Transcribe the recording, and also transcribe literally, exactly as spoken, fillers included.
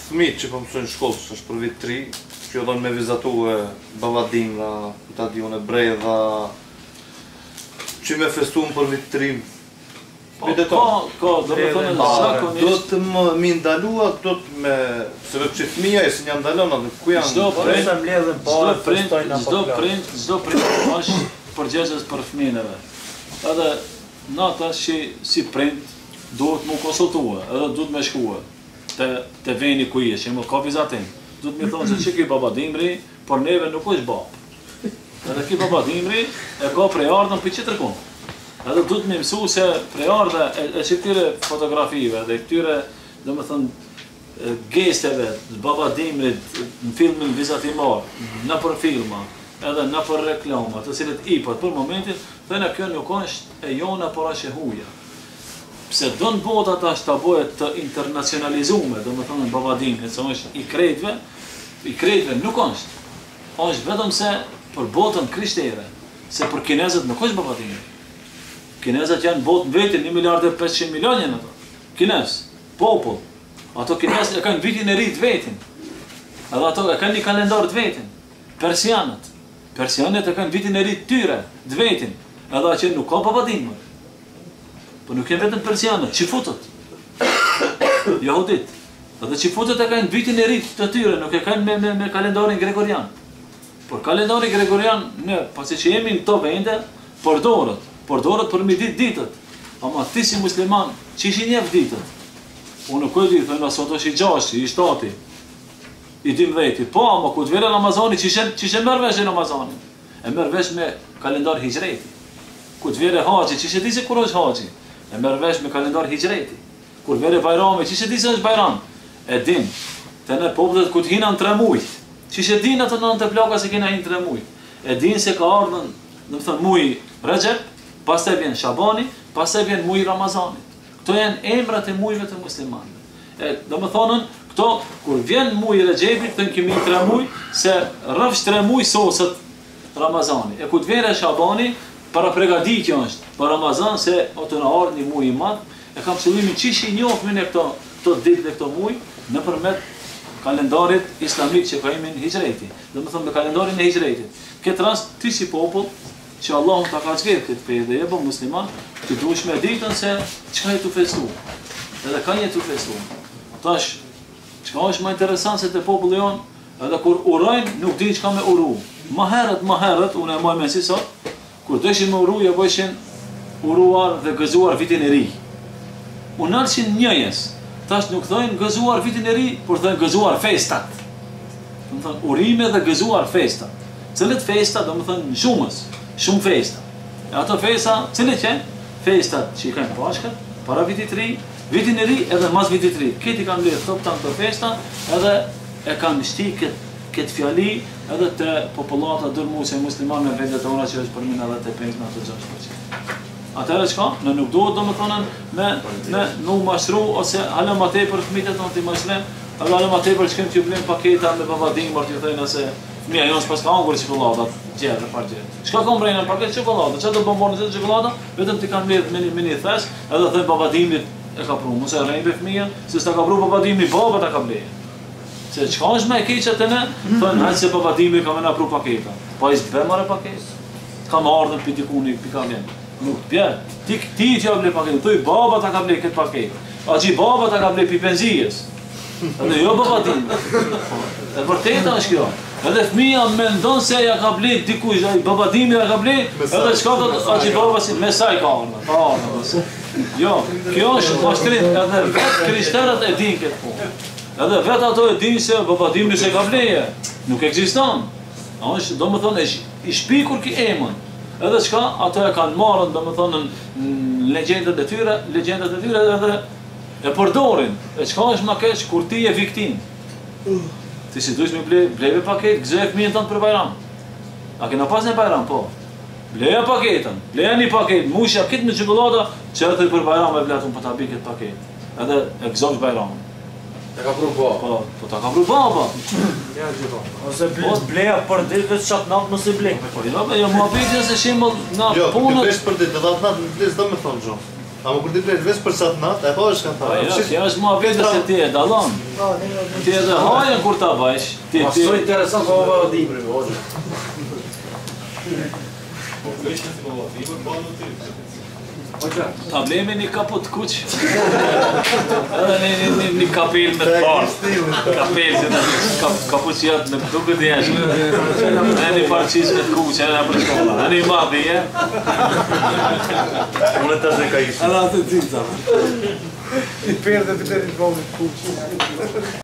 fëmijët që po mësojnë shkollë, që është për vit tri, që do me vizatue Bavadin dhe stadion e Bredha, që me festuan për vit tri. Po, ka, ka, do me thonë zakonisht. Do të më mi ndalua, do të me... Se vetë që fëmija e si një ndalona, dhe ku janë... Çdo prind, çdo prind, çdo prind, çdo prind është përgjegjës për fëmijën e vet. Edhe nata që si prind duhet më konsultua, edhe duhet me shkua te te veni ku je, që më ka vizatim. Duhet më thonë se çka ky baba Dimri, por neve nuk është bab. Edhe ky baba Dimri e ka prejardhën për çetër kon. Edhe duhet me mësu se prejardha e, e që këtyre fotografive dhe këtyre, do më thënë, gesteve, baba Dimrit në filmin vizatimar, në për filma, edhe në për reklama, të cilët ipat për momentin, dhe në kjo nuk është e jona por është e huja. Pse do në bota ta është të bëhet të internacionalizume, do më thënë baba Dimrit, se është i krejtve, i krejtve nuk është. është vetëm se për botën krishtere, se për kinezët nuk është baba Dimrit. Kinezët janë botë në vetin, një miliard e pesëqind milionjen ato. Kinez, popull. Ato kinez e kanë vitin e rrit vetin. Edhe ato e kanë një kalendar të vetin. Persianët. Persianët e kanë vitin e rrit tyre, të vetin. Edhe që nuk ka babadimë. Po nuk janë vetëm persianët, qifutët. Jahudit. Edhe qifutët e kanë vitin e rrit të tyre, nuk e kanë me, me, me kalendarin gregorian. Por kalendarin gregorian, ne, pasi që jemi në këto vende, përdorët. Përdorët për mi ditë ditët. Ama ti si musliman, që ishi njef ditët? Unë nuk e di, thënë, sot është i gjashti, i shtati, i dimdheti. Po, ama ku të vere Ramazani, që ishe mërë vesh e Ramazani? E mërë vesh me kalendar hijreti. Ku të vere haji, që ishe di se kur është haji? E mërë vesh me kalendar hijreti. Kur vere bajrami, që ishe di se është bajram? E din, të ne popullet ku të hina në tre mujt. Që ishe din atë në të plaka se kena hinë tre mujt. E din se ka ardhën, në më thënë, muj Recep, pastaj vjen Shabani, pastaj vjen muji i Ramazanit. Këto janë emrat e mujve të muslimanëve. E, do më thonën, këto, kur vjen muji i Recepit, thënë kemi tre muj, se rrëfsh tre muj sosët Ramazani. E ku të vjen Shabani, para pregaditja është për Ramazan, se o të në ardhë një muj i madh, e kam qëllimin qish i njohmin e këto, këto ditë dhe këto muj, në përmet kalendarit islamik që ka imi në hijreti. Do më thonë me kalendarin e hijretit. Këtë rast, ty si popull, që Allah unë ta ka qërë këtë fejë dhe jebë musliman, të dush me ditën se qëka je të festu, edhe ka një të festu. Tash, qëka është ma interesant se të populli jonë, edhe kur urojnë, nuk di qëka me uru. Ma herët, ma herët, unë e maj me si sot, kur dëshin me uru, ja bëshin uruar dhe gëzuar vitin e ri. Unë nërëshin njëjes, tash nuk thojnë gëzuar vitin e ri, por thojnë gëzuar festat. Më thënë, urime dhe gëzuar festat. Cëllet festat, do më thënë, shumës. Shumë festa. E ato festa, cilë që? Festat që i kanë pashkët, para vitit ri, vitin e ri edhe mas vitit ri. Këti kanë lirë top tanë të festa, edhe e kanë shti këtë, këtë fjali, edhe të populata dërmuse musliman me vendet e ona që është përmin edhe të penjë në të gjashtë përqit. Atërë qka? Në nuk duhet do më thonën me, me nuk mashtru, ose halë ma te për fmitet në të mashrem, edhe halë ma te për që këmë t'ju blim paketa me babadim, mërë t'ju thejnë ose fëmija jonë s'pas ka angur qikolatat, gjerë dhe par gjerë. Shka kom brejnë në paket qikolatat, që të bombonit e qikolata, vetëm t'i kanë mledhë me një thes, edhe thënë babadimit e ka pru, mëse rejnë be fëmija, se s'ta ka pru babadimi, baba ta ka blejë. Se qka është me e keqet e ne, thënë hajtë se babadimi ka me na pru paketa. Pa i s'be mare paket, t'ka më ardhën për dikuni, për ka vjen. Nuk t'bjerë, ti ti t'ja blej paket, tuj baba ta ka blej këtë paket, a që baba ta ka blej për penzijes, edhe jo babadimi. E vërteta është kjo. Edhe fëmija me ndonë se ja ka blej dikuj, babadimi ja ka blej, edhe qka të a që baba si mesaj ka arme. Jo, kjo është mashtrim, edhe vetë krishterët e din këtë punë. Edhe vetë ato e din se babadimi se ka bleje, nuk eksiston. A është, do më thonë, i shpikur ki emën. Edhe qka, ato e kanë marën, do më thonë, në legendet e tyre, legendet e tyre edhe e përdorin. E qka është ma keq, kur ti e viktim. Ti si dujsh me blej, blejve paket, gëzëve fëmijën tënë për bajram. A kena pas një bajram, po. Bleja paketën, bleja një paket, mushja kitë me qikolata, qërëtëj për bajram e bletun për ta bi këtë paket. Edhe e gëzosh bajramën. Ta ka pru baba. Po, po ta ka pru baba. Ja, gjitha. Ose bleja për ditë vetë qatë natë mësë i blej. Po, jo, jo, mua bëjtja se shimbol na Jo, punët. Jo, për ditë për ditë, dhe atë natë në blesë dhe me thonë gjo. A më kur ti blet veç për sa të natë, e pa është kanë Po thënë. jo, kjo është më vetë se ti e dallon. Ti edhe hajën kur ta bësh, ti Ma ti so interesant ka ova dimri, hoxha. Problemi një kapot kuq. Edhe një, një, një, një kapel me të parë. Kapel që në kapuqijat në duke të jeshtë. Edhe një parqis me të kuq, edhe në për shkolla. Edhe një madhi, e? Unë të se ka ishtë. Edhe atë të cica. I perde për të rritë bëmë kuqë.